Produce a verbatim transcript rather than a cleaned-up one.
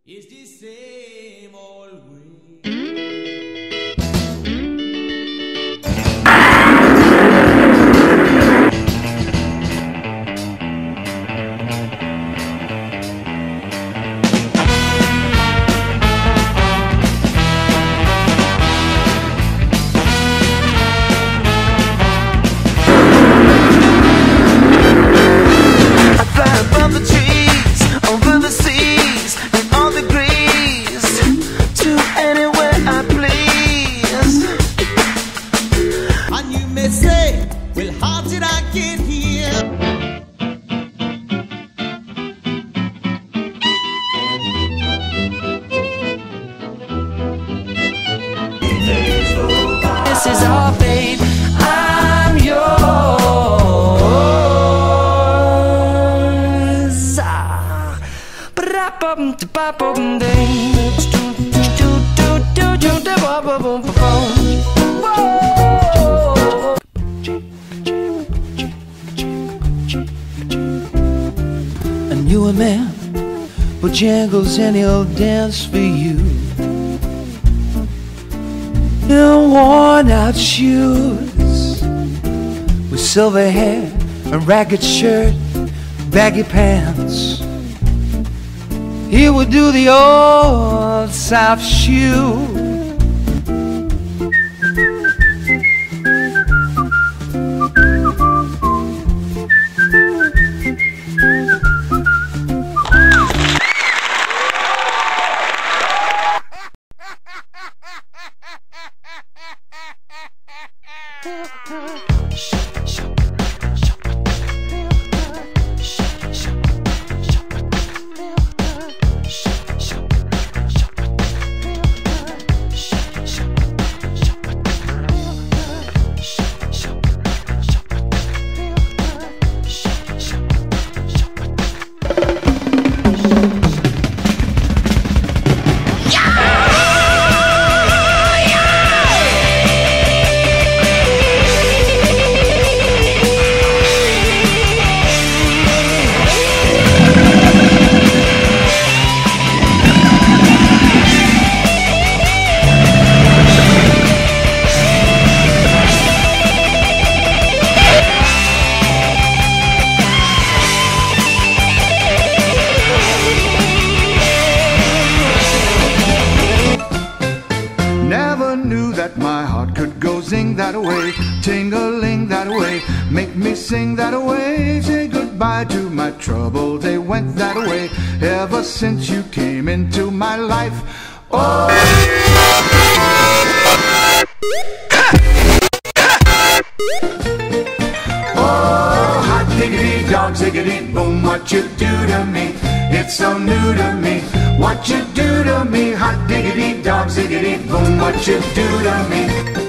It's the same old way. Say, well, how did I get here? This is all, babe. I'm yours. Ah. I knew a man Bojangles and he'll dance for you in worn out shoes, with silver hair, a ragged shirt, baggy pants. He would do the old South shoe. Knew that my heart could go zing that way, ting-a-ling that way, make me sing that way, say goodbye to my trouble, they went that way, ever since you came into my life. Oh, oh, hot diggity dog, ziggity boom, what you do to me, it's so new to me. What you do to me, hot diggity dog, ziggity boom, what you do to me.